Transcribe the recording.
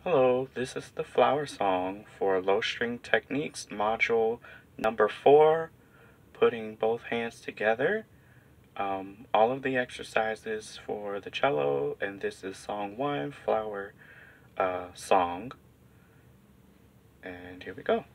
Hello, this is the flower song for Low String Techniques module number 4, putting both hands together. All of the exercises for the cello, and this is song 1, flower song. And here we go.